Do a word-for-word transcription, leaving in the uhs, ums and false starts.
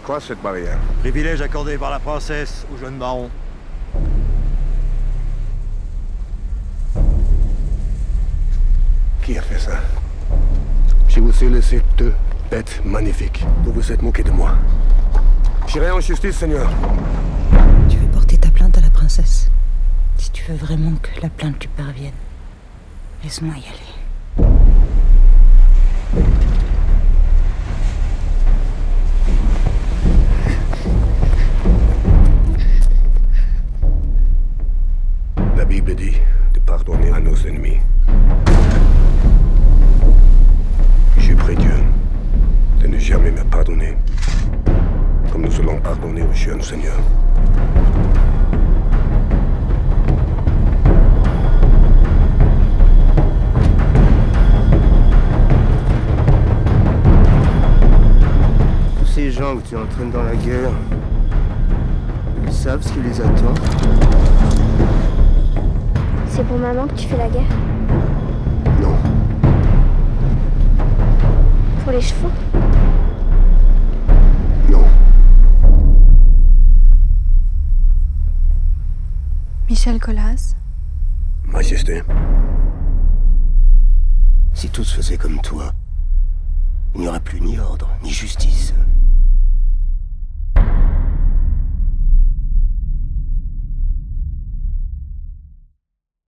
quoi cette barrière? Privilège accordé par la princesse au jeune baron. Qui a fait ça? Je vous ai laissé deux bêtes magnifiques. Vous vous êtes moqué de moi. J'irai en justice, Seigneur. Tu veux porter ta plainte à la princesse. Si tu veux vraiment que la plainte lui parvienne, laisse-moi y aller. La Bible dit de pardonner à nos ennemis. Je prie Dieu de ne jamais me pardonner, comme nous allons pardonner au jeune Seigneur. Tous ces gens que tu entraînes dans la guerre, ils savent ce qui les attend. C'est pour maman que tu fais la guerre? Non. Pour les chevaux? Non. Michel Colas. Majesté. Si tous faisaient comme toi, il n'y aurait plus ni ordre, ni justice.